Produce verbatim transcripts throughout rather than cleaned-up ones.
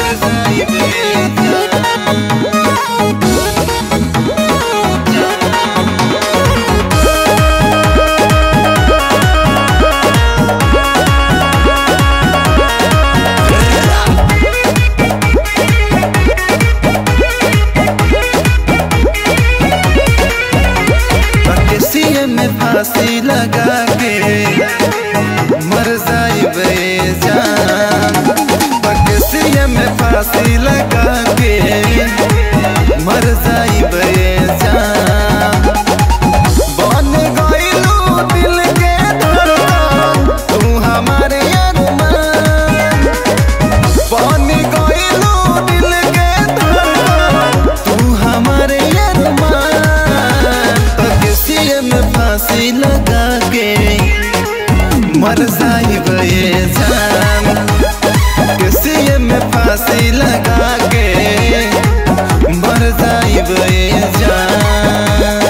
फांसी लगा के मर जाइबे जान, बकसिया में फांसी लगा के मर जाइबे जान। बन गइलू दिल के धड़कन तू हमारे अरमान, बन गइलू दिल के धड़कन तू हमारे अरमान। बकसिया में फांसी लगा के मर जाइबे जान, किसी में फांसी लगा के मर जाइबे जान।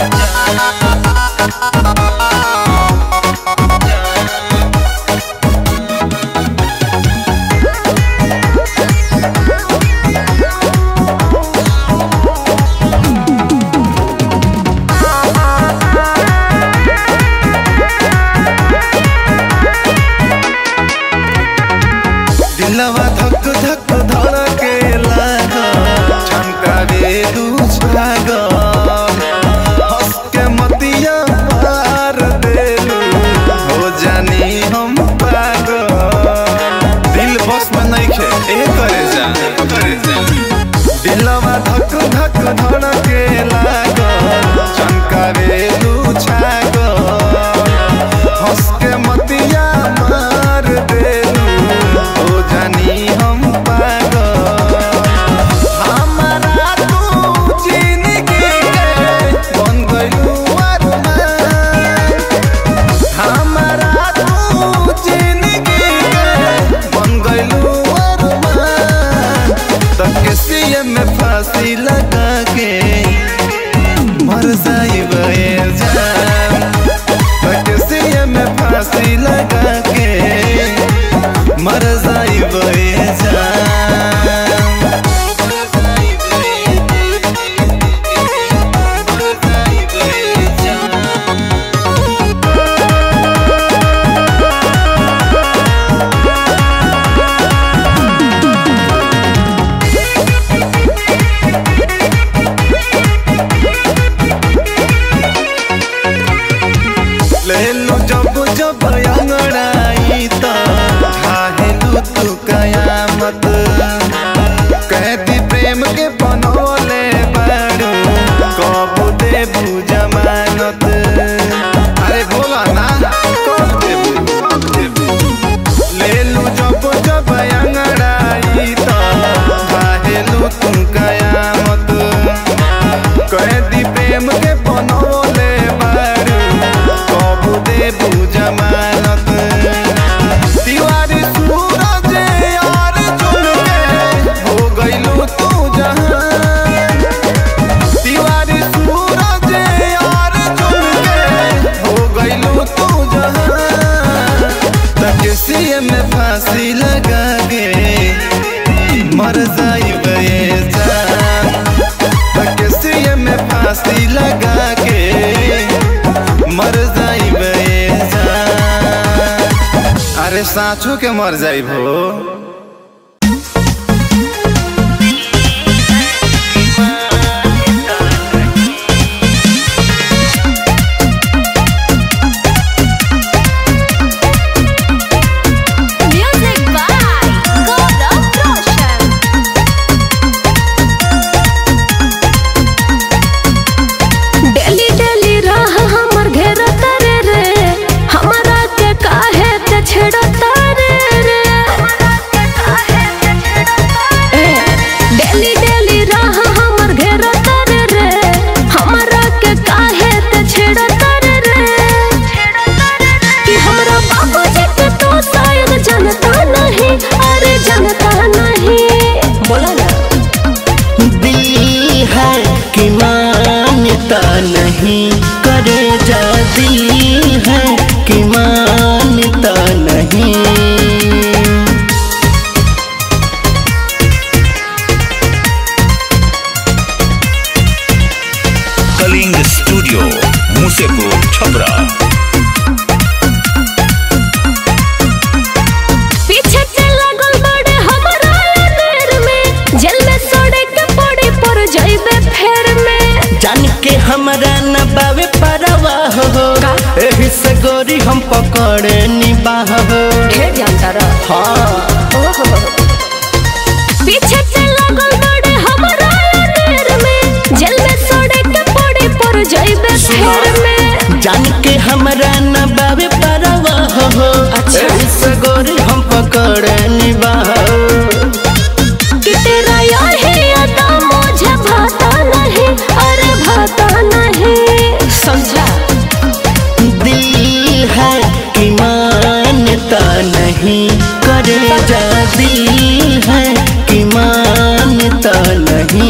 दिलवा धक धक धड़के लागो चमकावे दू छागो, हंस के मतिया मार देलू हो जानी हम पागल। दिल बस में नहीं खे ए करे जा, दिलवा धक धक धड़के लागो चमकावे दू छागो, हंस के मतिया मार देलू हो जानी हम पागल। हमारा तू जिंदगी के बन गइलू अरमान, हमारा तू जिंदगी के बन गइलू अरमान। तो किसी में फांसी लगा के मर जाइबे जान, तो किसी में फांसी लगा के मर जाइबे जान। ले लो जब जब अंगड़ाई तो ढाहेलू तू कयामत, कहती प्रेम के बनोले बारू कब देबू जमानत। अरे बोला ना कब देबू, ले लो जब जब अंगड़ाई तो ढाहेलू तू कयामत, कहती प्रेम के बनोले बारू कब देबू जमानत। दीवारी सूरज यार चुन के हो गइलू तू जहान, दीवारी सूरज यार चुन के हो गइलू तू जहान। तो किसी में फांसी लगा के मर जाइबे जान, तो किसी में फांसी लगा के मर जाइबे जान। अरे साँचो के मर जाइबो। छेड़ा तारे रे गोरी हम पकड़े निबाह ढेर जानता रहा। हाँ ओहो पीछे से लगल बड़े हमरा अंधेर में जेल में सड़े के पड़े पर जाइबे फेर में जान के हमरा न बावे परवा हो। अच्छा ऐसे गोरी हम पकड़े निबाह कि तेरा यार है अदा मुझे भाता नहीं अरे भाता नहीं समझा। दिल है कि मानता नहीं करे जा दिल है कि मानता नहीं।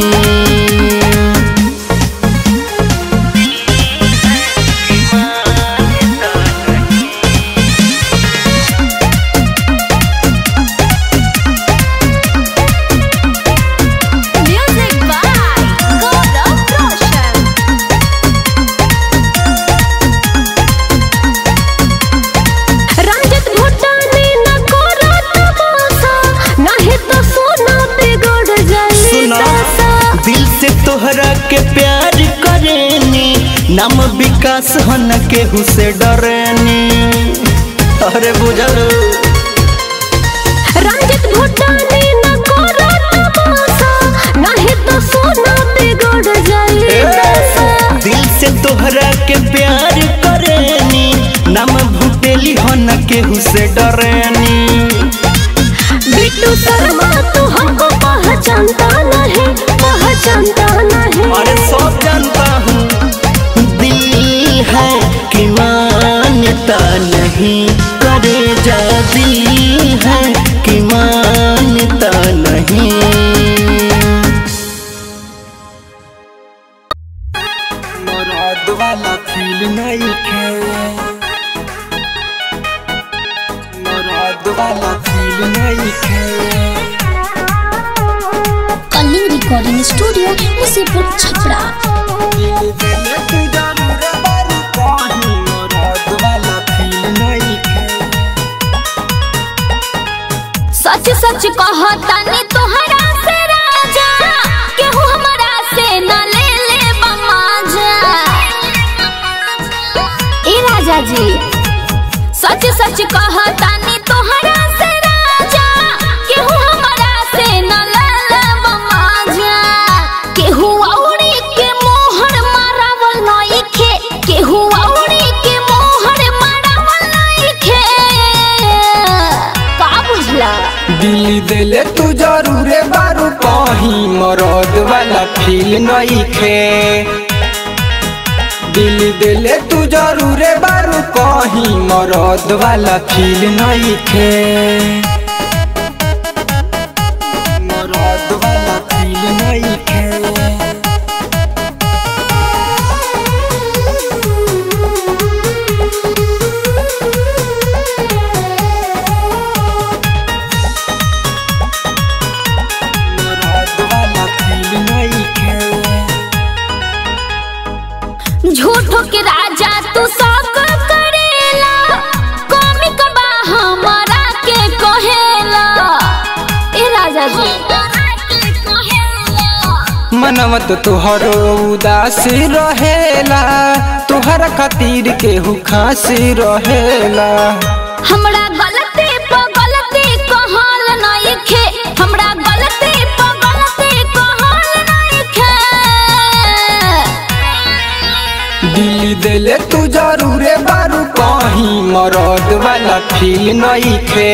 दिल से तोहरा के प्यार करेनी नाम विकास हो न केहू से डरेनी। अरे बुझल रंजित भूटानी न करो तमाशा नहीं तो सोना बिगड़ जाए। दिल से तोहरा के प्यार करेनी नाम भूपेली हो न केहू से डरेनी। बिट्टू शर्मा तू हमको पहचानता नहीं पहचानता नहीं। अरे सब जानता हूँ दिल है कि मानता नहीं करे जा दिल है कि मानता नहीं। मुराद वाला फील नहीं खे मुराद वाला फील नहीं खे। Kaling recording studio Musipur Chhapra. सच सच कहतानी तोहरा से राजा केहू हमरा से न ले ले बमाजा। ए राजा जी सच सच कहतानी तोहरा से राजा केहू हमरा से न ले ले बमाजा। केहू औरी के मोहर मारावल नइखे केहू औरी के मोहर मारावल नइखे का बुझला। दिल दिले तू जरूरे बारू कहीं मरद वाला फील नहीं खे। दिल दिले तू जरूरे बारू कहीं मरद वाला फील नहीं खे। मरद वाला फील नहीं खे। झूठो के राजा तू सब करेला कमी कबा हमारा के कहेला। ए राजा जी मनवत तुहरो उदासी रहेला तुहरा खातिर केहू खासी रहेला। हमरा गलती पर गलती कहल नइखे हमरा गलती पर गलती कहल नइखे। दिल दिले तू जरूरे बारू कहीं मरद वाला फील नहीं खे।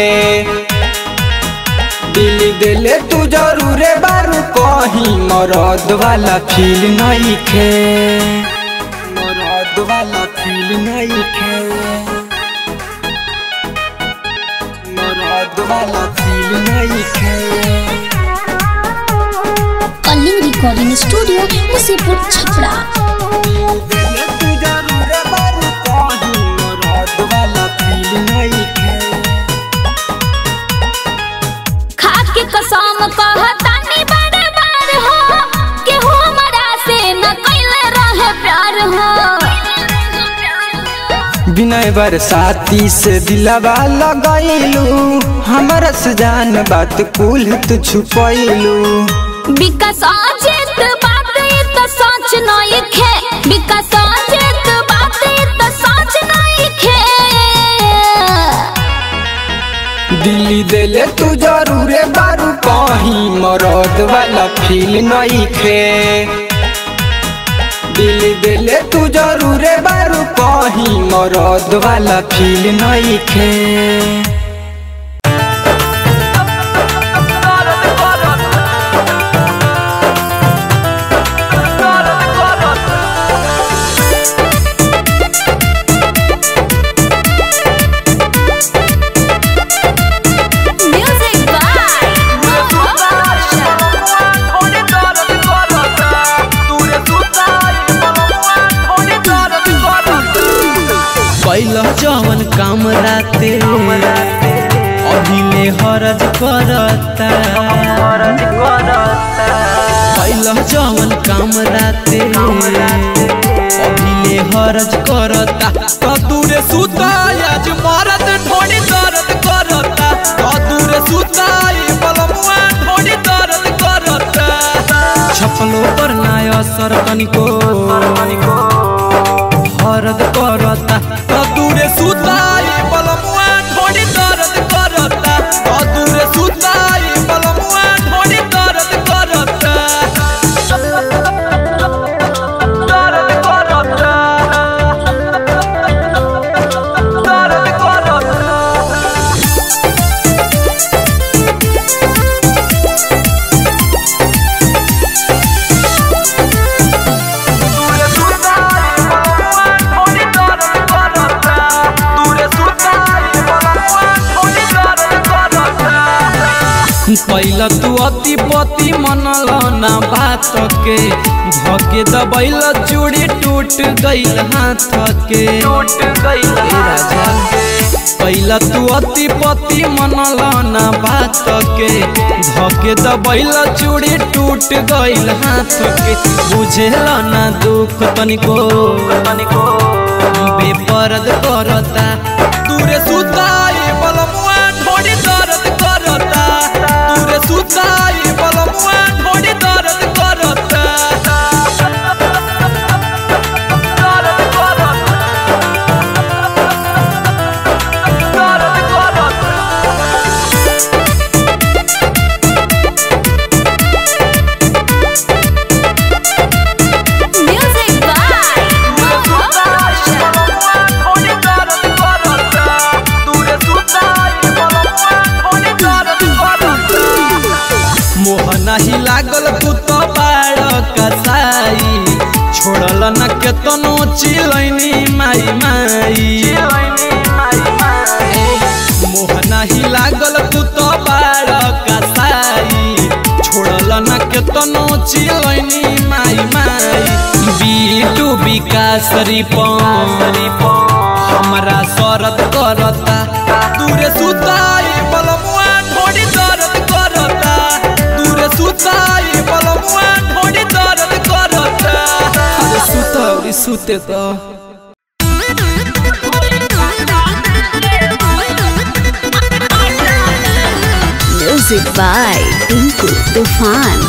दिल दिले तू जरूरे बारू कहीं मरद वाला फील नहीं खे। मरद वाला फील नहीं खे। मरद वाला फील नहीं खे। Kaling recording studio Musipur Chhapra. खाके कसम कहतानी बड़े बार हो केहू हमरा से न कइले रहे प्यार हो। बिना बरसाती से दिलवा लगैलू हमरा से जान बात कुल तू छुपैलू। विकास अजित बात त सच नइखे विकास अजित बात त सच नइखे। दिल्ली देले तू जरूरे बारू कहीं मरद वाला फील नहीं खे दिल्ली देले तू जरूरे बारू कहीं मरद वाला फील नहीं खे जवन काम राते अभिले हरज करता पहला जवन काम राते अभिले हरज करता कदूरे सुता आज मरद ढोड़ी दर्द करता कदूरे सुता बलमुआ ढोड़ी दर्द करता छपलो पर ना असर तनिको हरद करता कदूरे सुताई बलमुआ ढोड़ी दर्द करता कदूरे सुताई बलमुआ ढोड़ी दर्द करता दर्द करता दर्द करता पहला तू अति पति मनल ना बात के धके दबैल चूड़ी टूट गईल हाथ के टूट गईल राजा पहला तू अति पति मनल ना बात के धके दबैल चूड़ी टूट गईल हाथ के बुझेल ना दुख तनिको तनिको बेपरद करता दूरे सुताई बलमुआ ढोड़ी दर्द करता दूरे सुताई बलमुआ ढोड़ी दर्द करता दर्द करता दर्द करता म्यूजिक बाय मोहना ही लागल तू तो बाड़ कसाई छोड़ल न केतनो चिलैनी माई माई मोहना ही लागल तू तो बाड़ कसाई छोड़ल न केतनो चिलैनी माई माई बीटू विकास रिपन हमरा शरत करता दूरे सुताई बलमुआ ढोड़ी दर्द करता दूरे सुताई बलमुआ ढोड़ी दर्द करता अरे सुता सुते तो म्यूजिक बाय टिंकू तूफान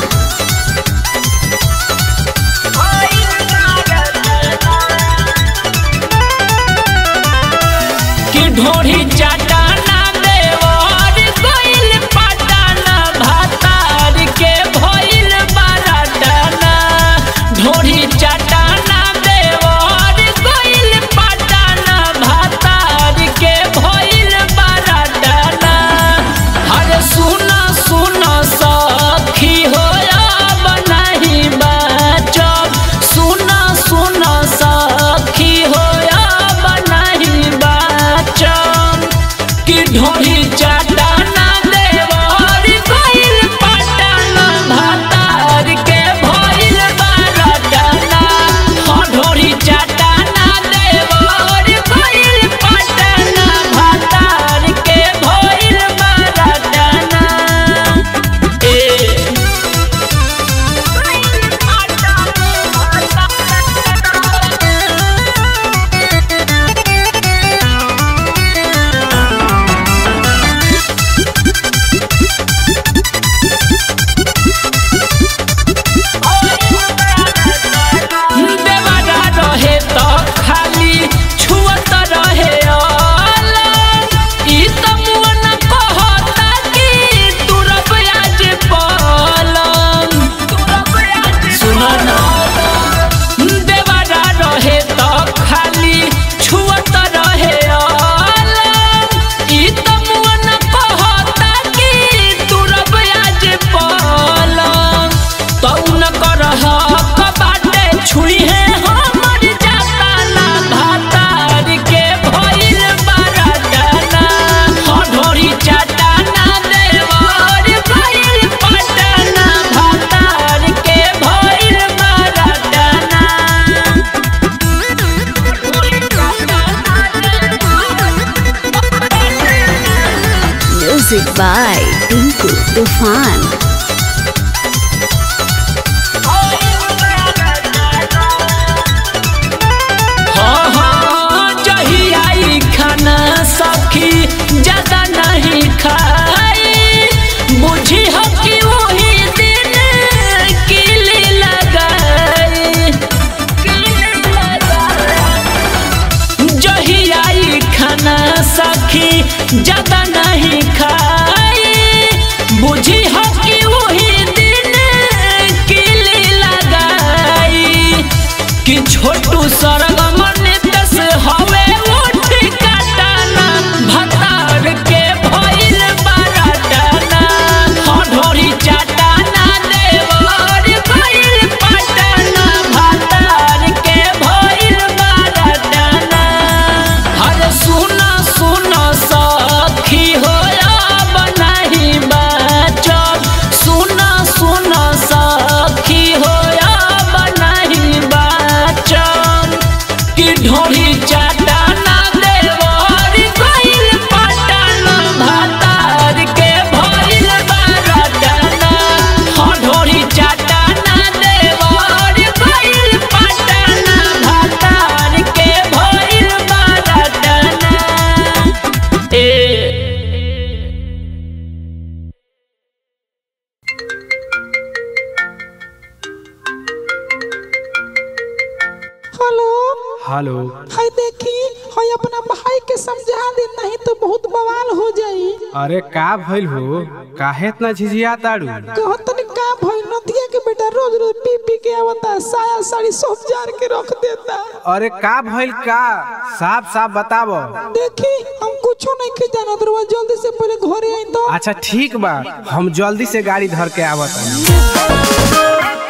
की ढोढ़ी चाटाना देवर गइल पटाना भातार के भइल बाराटाना ढोढ़ी चाटाना देवर गइल पटाना भातार के भइल बाराटाना हरे सुना सुना सखी होया बनाही बाचब सुना सुना सखी होया बनाही बाचब by Tinku Tufan. हाँ हाँ जहियाई खाना सखी ज्यादा नहीं खाई बुझी हो कि वही दिन किली लगाई जहियाई खाना सखी ज्यादा नहीं खाई बुझी हो कि वही दिन किली लगाई कि छोटू सरगम नितस हवे उठ काटाना भतार के भइल बाराटाना ढोरी चाटाना देवर भइल पटाना भतार के भइल बाराटाना हर सुना सुना सखी होया बनाही बाचब सुना सुना सखी होया बनाही बाचब कि ढोरी चाटाना देवर भइल पटाना भतार के भइल बाराटाना ढोरी चाटाना देवर भइल पटाना भतार के भइल बाराटाना ए हेलो हेलो। हाय देखी हाय अपना भाई के समझा दे नहीं तो बहुत बवाल हो जाई। अरे का भइल हो काहे इतना झिझिया ताड़ू? कहत नहीं का भाई नदिया के बेटा रोज रोज पी पी के आवता साया साड़ी सब जार के रख देता। अरे का भइल का साफ साफ बतावो। देखी हम कुछो नहीं के जानत रहुआ जल्दी से पहले घरे आई तो। अच्छा ठीक बा हम जल्दी से गाड़ी धर के आवत हनी।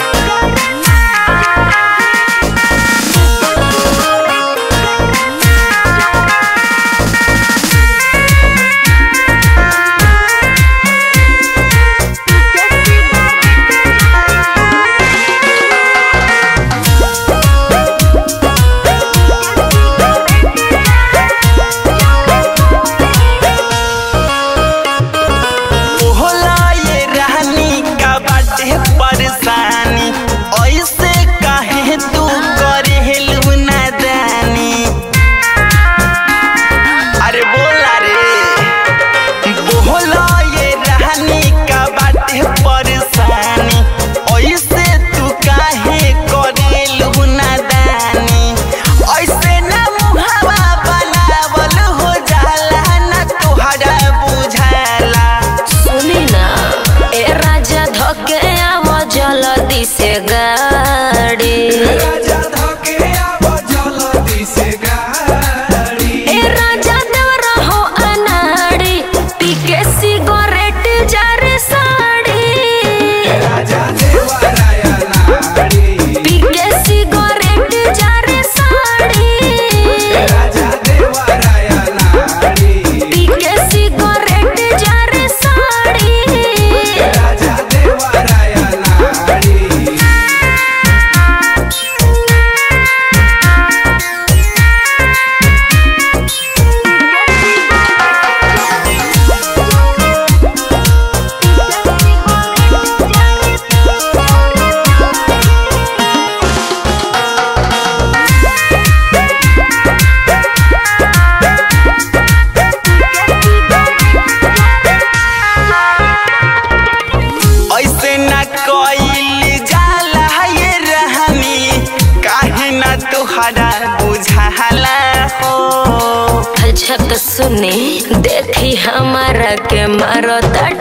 सुने देखी हमारा के मारो तट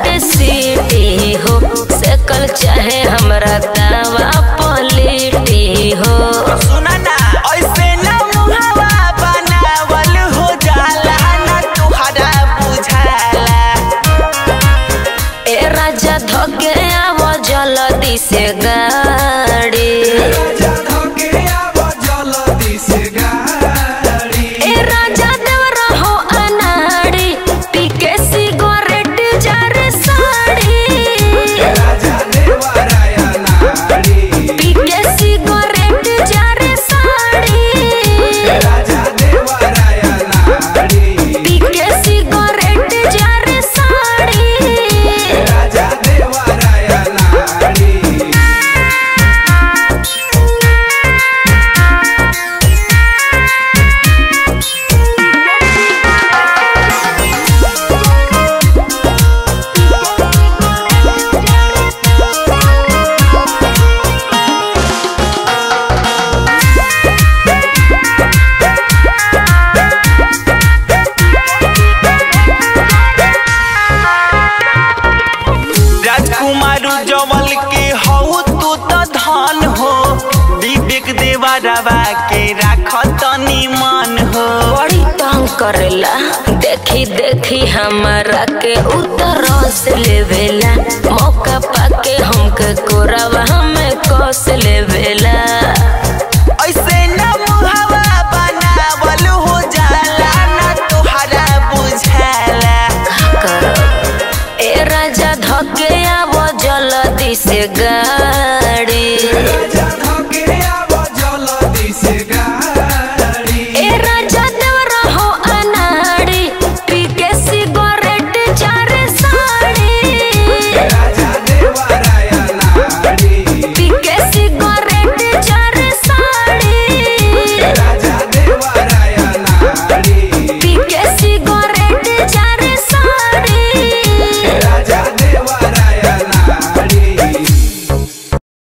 सीटी हो सकल चाहे हमरा दावा पलटी हो। सुना ना ऐसे ना मुहावा बनावल हो जाला ना तुहरा बुझाला। ए राजा धोके आवो जल्दी से गाड़ी। साड़ी नवल के हऊ तू तो धन हो विवेक देवरवा के राख तनी मन हो बड़ी तंग करेला देखी देखी हमारा के उतरस लेवेला मौका पाके हमके कोरावा हमें कस लेवेला ऐसे न मुहावा बनावल हो जाला ना तोहरा बुझाला ए राजा धके आवो जल्दी से गा